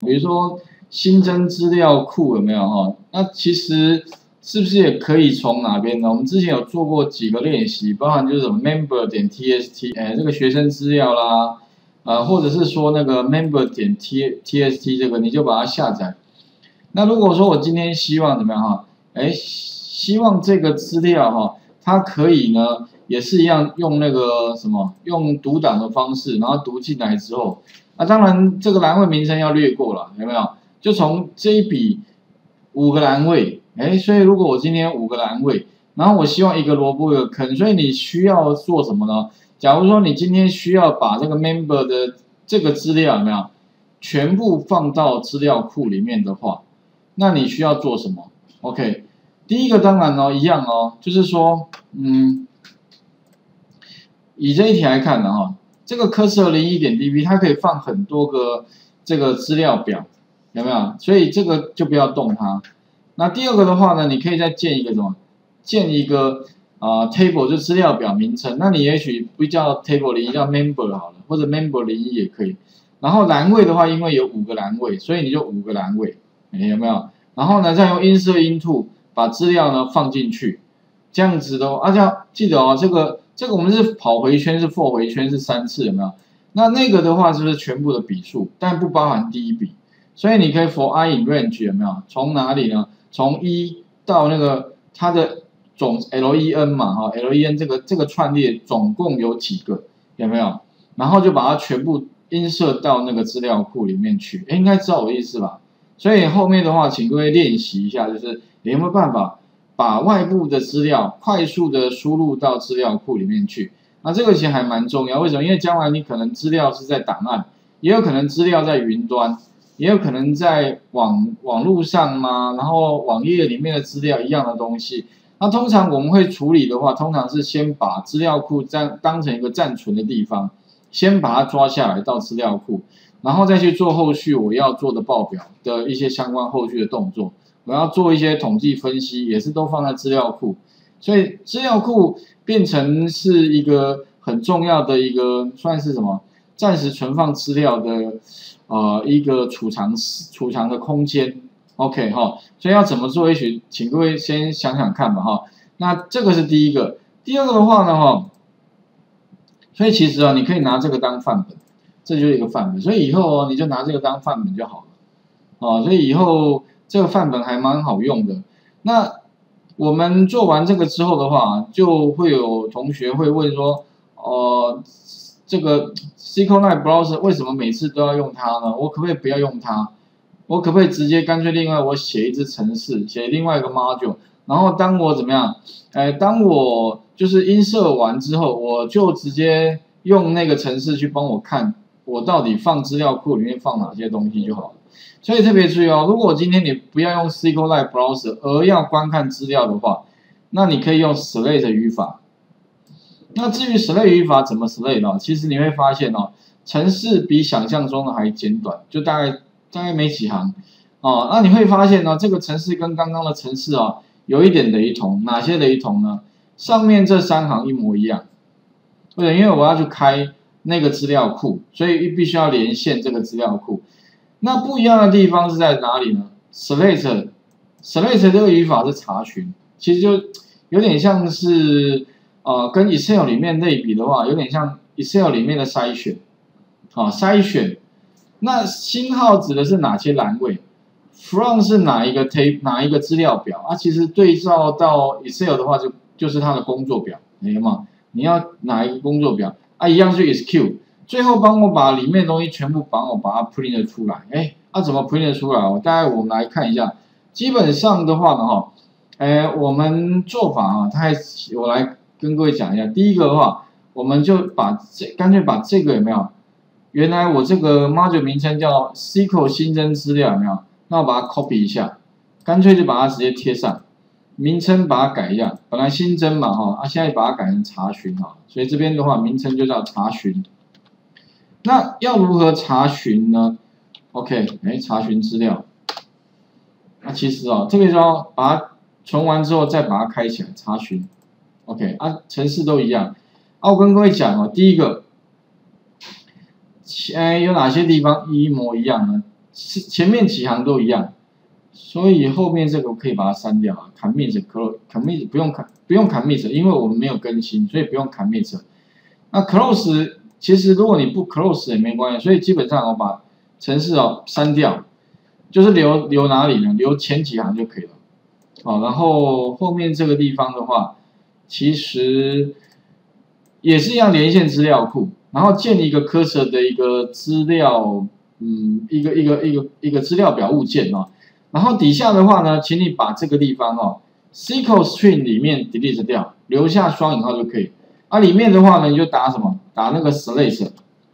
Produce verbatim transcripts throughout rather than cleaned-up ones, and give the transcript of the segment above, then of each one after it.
比如说新增资料库有没有哈？那其实是不是也可以从哪边呢？我们之前有做过几个练习，包含就是什么 member 点 txt， 哎，这个学生资料啦，呃，或者是说那个 member 点 t txt 这个，你就把它下载。那如果说我今天希望怎么样哈？哎，希望这个资料哈，它可以呢，也是一样用那个什么，用读档的方式，然后读进来之后，那当然这个栏位名称要略过了，有没有？就从这一笔五个栏位，哎，所以如果我今天五个栏位，然后我希望一个萝卜一个坑，所以你需要做什么呢？假如说你今天需要把这个 member 的这个资料有没有全部放到资料库里面的话，那你需要做什么 ？OK， 第一个当然哦，一样哦，就是说，嗯，以这一题来看的哈，这个科斯 零一点 db 它可以放很多个这个资料表，有没有？所以这个就不要动它。那第二个的话呢，你可以再建一个什么？建一个啊、呃、table 就资料表名称，那你也许不叫 table 零一，叫 member 好了，或者 member 零一也可以。然后栏位的话，因为有五个栏位，所以你就五个栏位，哎，有没有？然后呢，再用 insert into 把资料呢放进去，这样子的哦，啊，要记得哦，这个这个我们是跑回圈是 for 回圈是三次，有没有？那那个的话是不是全部的笔数，但不包含第一笔？所以你可以 for i in range 有没有？从哪里呢？从一到那个它的总 len 嘛，哈 len 这个这个串列总共有几个？有没有？然后就把它全部 insert 到那个资料库里面去，哎，应该知道我的意思吧？所以后面的话，请各位练习一下，就是你有没有办法把外部的资料快速的输入到资料库里面去？那这个其实还蛮重要，为什么？因为将来你可能资料是在档案，也有可能资料在云端，也有可能在网网络上嘛，然后网页里面的资料一样的东西。那通常我们会处理的话，通常是先把资料库暂当成一个暂存的地方，先把它抓下来到资料库。然后再去做后续我要做的报表的一些相关后续的动作，我要做一些统计分析，也是都放在资料库，所以资料库变成是一个很重要的一个算是什么暂时存放资料的呃一个储藏储藏的空间 ，OK 哈，所以要怎么做？也许请各位先想想看吧哈。那这个是第一个，第二个的话呢哈，所以其实啊，你可以拿这个当范本。这就是一个范本，所以以后哦，你就拿这个当范本就好了，哦，所以以后这个范本还蛮好用的。那我们做完这个之后的话，就会有同学会问说，呃，这个 SQLite Browser 为什么每次都要用它呢？我可不可以不要用它？我可不可以直接干脆另外我写一支程式，写另外一个 module， 然后当我怎么样？哎，当我就是 insert 完之后，我就直接用那个程式去帮我看。我到底放资料库里面放哪些东西就好了，所以特别注意哦。如果今天你不要用 SQLite Browser 而要观看资料的话，那你可以用 Select 语法。那至于 Select 语法怎么 Select 呢？其实你会发现哦，程式比想象中的还简短，就大概大概没几行哦。那你会发现呢，这个程式跟刚刚的程式啊有一点雷同，哪些雷同呢？上面这三行一模一样，为什么？因为我要去开那个资料库，所以必须要连线这个资料库。那不一样的地方是在哪里呢 ？Select Select 这个语法是查询，其实就有点像是呃跟 Excel 里面类比的话，有点像 Excel 里面的筛选，啊、哦、筛选。那星号指的是哪些栏位 ？From 是哪一个 tab 哪一个资料表啊？其实对照到 Excel 的话就，就就是它的工作表，明白吗？你要哪一个工作表？啊，一样去 execute， 最后帮我把里面的东西全部帮我把它 print 出来。哎，啊怎么 print 出来？我大概我们来看一下。基本上的话呢，哈，哎，我们做法啊，它我来跟各位讲一下。第一个的话，我们就把这干脆把这个有没有？原来我这个 module 名称叫 S Q L 新增资料有没有？那我把它 copy 一下，干脆就把它直接贴上。名称把它改一下，本来新增嘛哈，啊现在把它改成查询哈，所以这边的话名称就叫查询。那要如何查询呢 ？OK， 哎，查询资料。那其实哦，这个就要把它存完之后再把它开起来查询。OK， 啊，程式都一样。啊，我跟各位讲哦，第一个，哎，有哪些地方一模一样呢？ 是前面几行都一样，所以后面这个可以把它删掉啊 ，commit close commit 不用 不用 commit， 因为我们没有更新，所以不用 commit。那 close 其实如果你不 close 也没关系，所以基本上我把程式哦删掉，就是留留哪里呢？留前几行就可以了。好，然后后面这个地方的话，其实也是一样连线资料库，然后建一个 cursor 的一个资料，嗯，一个一个一个一个资料表物件哦。然后底下的话呢，请你把这个地方哦 ，S Q L string 里面 delete 掉，留下双引号就可以。啊，里面的话呢，你就打什么？打那个 slash，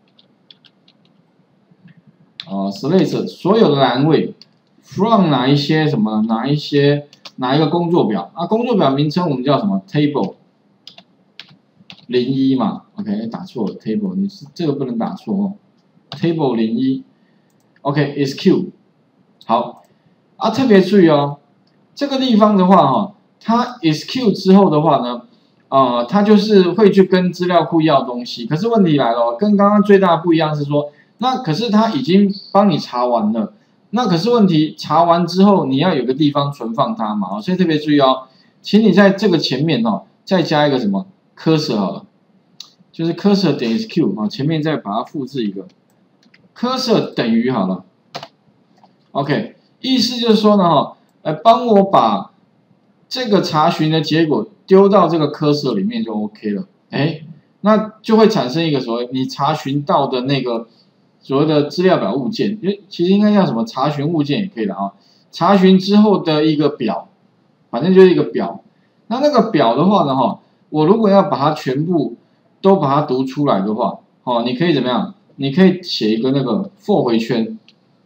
哦 slash 所有的栏位 from 哪一些什么哪一些哪一个工作表啊？工作表名称我们叫什么 table 零一嘛 ，OK， 打错了 table， 你是这个不能打错哦 ，table 零一 ，OK，S Q 好。啊，特别注意哦，这个地方的话哈、哦，它 S Q 之后的话呢，呃，它就是会去跟资料库要东西。可是问题来了，跟刚刚最大的不一样是说，那可是它已经帮你查完了，那可是问题查完之后你要有个地方存放它嘛，所以特别注意哦，请你在这个前面哦再加一个什么 cursor 好了，就是 cursor 点 S Q 啊，前面再把它复制一个 cursor 等于好了 ，OK。意思就是说呢，哈，来帮我把这个查询的结果丢到这个cursor里面就 OK 了，哎，那就会产生一个所谓你查询到的那个所谓的资料表物件，因为其实应该叫什么查询物件也可以的啊，查询之后的一个表，反正就是一个表。那那个表的话呢，哈，我如果要把它全部都把它读出来的话，哦，你可以怎么样？你可以写一个那个 for 回圈。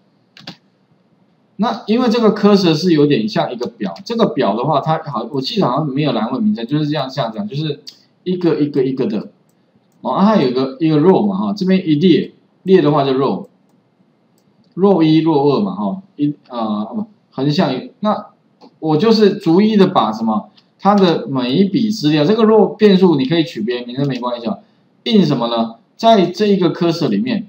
那因为这个 cursor 是有点像一个表，这个表的话，它好，我记得好像没有栏位名称，就是这样像这样，就是一个一个一个的，哦，啊、它有一个一个 row 嘛，哈，这边一列，列的话就 row，row 一 row 二嘛，哈，一啊、呃、横向，那我就是逐一的把什么它的每一笔资料，这个 row 变数你可以取别人名称没关系啊，in 什么呢？在这一个 cursor 里面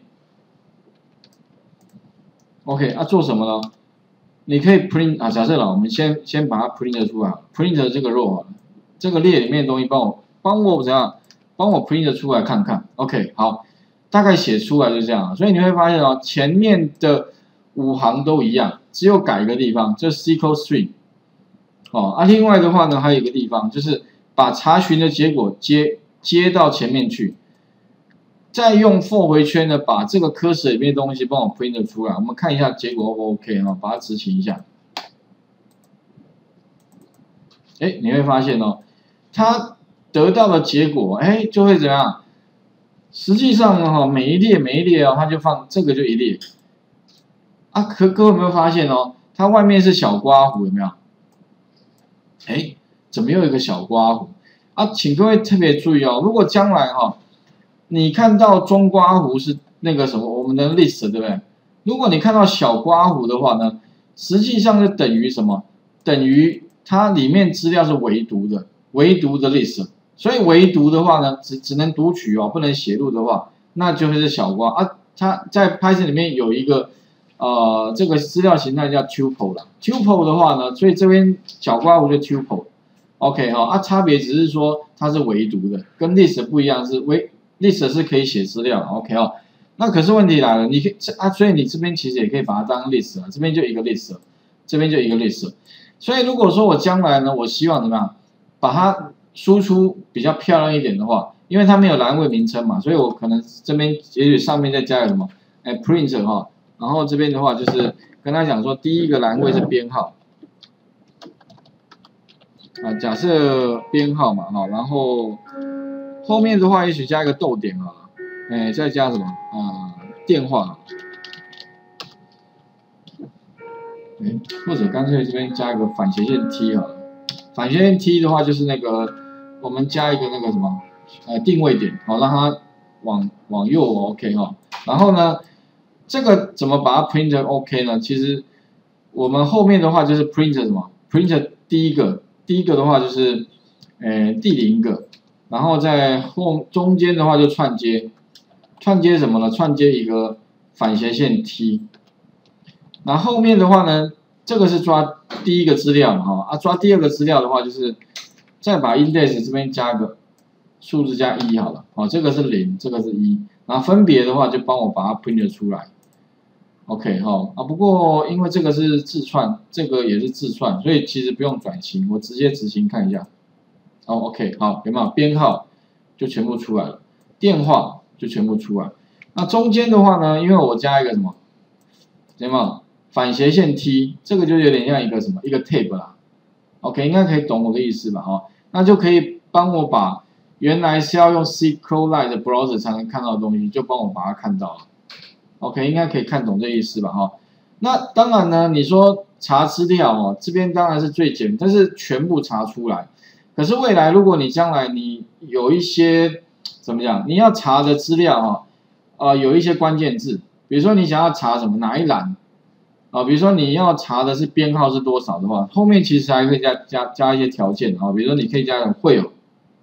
，OK， 啊做什么呢？你可以 print 啊，假设了，我们先先把它 print 出来 ，print 这个 row 啊，这个列里面的东西帮我帮我怎样，帮我 print 出来看看 ，OK， 好，大概写出来就这样，所以你会发现哦，前面的五行都一样，只有改一个地方，就是 S Q L string， 哦，啊，另外的话呢，还有一个地方就是把查询的结果接接到前面去。再用 for 回圈呢，把这个 cursor 里面的东西帮我 print 出来。我们看一下结果 O 不 OK 啊？把它执行一下。哎，你会发现哦，它得到的结果，哎，就会怎样？实际上呢，哈，每一列每一列哦，它就放这个就一列。啊，可各位有没有发现哦？它外面是小刮胡，有没有？哎，怎么又有一个小刮胡？啊，请各位特别注意哦，如果将来哈、哦。你看到中刮弧是那个什么我们的 list 对不对？如果你看到小刮弧的话呢，实际上是等于什么？等于它里面资料是唯独的，唯独的 list。所以唯独的话呢，只只能读取哦，不能写入的话，那就会是小刮啊。它在 Python 里面有一个呃这个资料形态叫 tuple 啦 ，tuple 的话呢，所以这边小刮弧就 tuple。OK 哈、哦、啊，差别只是说它是唯独的，跟 list 不一样，是唯。list 是可以写资料 ，OK 哦。那可是问题来了，你可以啊，所以你这边其实也可以把它当 list 啊，这边就一个 list， 这边就一个 list。所以如果说我将来呢，我希望怎么样，把它输出比较漂亮一点的话，因为它没有栏位名称嘛，所以我可能这边也许上面再加个什么，哎 print 哈，然后这边的话就是跟他讲说，第一个栏位是编号，啊，假设编号嘛哈，然后。后面的话，也许加一个逗点啊，哎，再加什么啊？电话，哎，或者干脆这边加一个反斜线 T 好了。反斜线 T 的话，就是那个我们加一个那个什么，呃，定位点，好，让它往往右 OK 哈。然后呢，这个怎么把它 print OK 呢？其实我们后面的话就是 print 什么 ？print 第一个，第一个的话就是，呃，第零个。然后在后中间的话就串接，串接什么呢？串接一个反斜线 T， 那后面的话呢，这个是抓第一个资料嘛哈啊，抓第二个资料的话就是再把 index 这边加个数字加一好了，哦，这个是零，这个是一，然后分别的话就帮我把它 print 出来。OK 哈啊，不过因为这个是字串，这个也是字串，所以其实不用转型，我直接执行看一下。哦 ，OK 好，有没有编号就全部出来了，电话就全部出来。那中间的话呢，因为我加一个什么，有没有反斜线 T， 这个就有点像一个什么一个 tab 啦。OK 应该可以懂我的意思吧？哈，那就可以帮我把原来是要用 SQLite 的 browser 才能看到的东西，就帮我把它看到了。OK， 应该可以看懂这意思吧？哈，那当然呢，你说查资料哦，这边当然是最简单，但是全部查出来。可是未来如果你将来你有一些怎么讲，你要查的资料哈，呃，有一些关键字，比如说你想要查什么哪一栏啊，比如说你要查的是编号是多少的话，后面其实还可以加加加一些条件啊，比如说你可以加上会有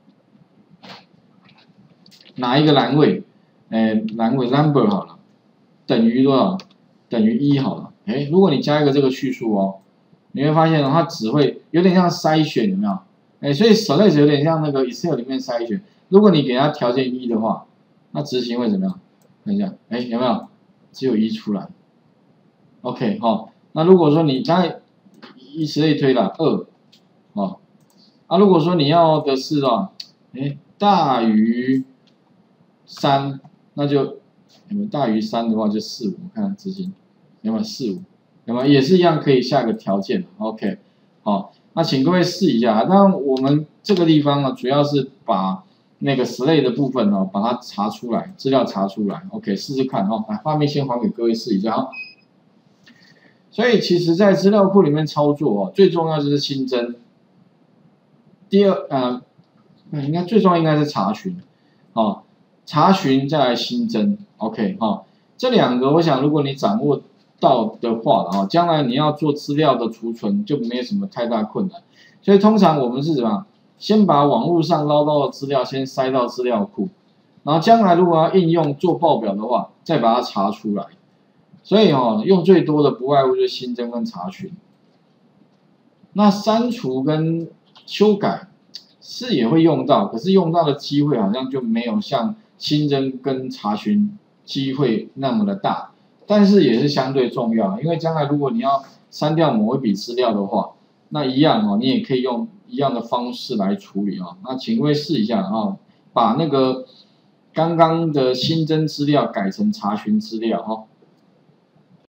哪一个栏位，呃，栏位 number 好了。等于多少？等于一好了。哎，如果你加一个这个叙述哦，你会发现它只会有点像筛选，有没有？哎，所以 select 有点像那个 Excel 里面筛选。如果你给它条件一的话，那执行会怎么样？看一下，哎，有没有？只有一出来。OK 哈、哦，那如果说你刚才以此类推了二，哦，啊，如果说你要的是啊，哎，大于三，那就。有没有大于三的话就四五，我看执行有没有四五，有没有也是一样可以下个条件 OK， 好，那请各位试一下。那我们这个地方呢，主要是把那个 slate 的部分呢，把它查出来，资料查出来 ，OK， 试试看哦。来，画面先还给各位试一下啊。所以其实，在资料库里面操作哦，最重要就是新增。第二，呃，应该最重要应该是查询，哦。查询再来新增 ，OK 哈、哦，这两个我想如果你掌握到的话啊，将来你要做资料的储存就没有什么太大困难。所以通常我们是怎么样？先把网络上捞到的资料先塞到资料库，然后将来如果要应用做报表的话，再把它查出来。所以哦，用最多的不外乎就是新增跟查询。那删除跟修改是也会用到，可是用到的机会好像就没有像新增跟查询机会那么的大，但是也是相对重要，因为将来如果你要删掉某一笔资料的话，那一样哦，你也可以用一样的方式来处理啊。那请各位试一下啊，把那个刚刚的新增资料改成查询资料哈。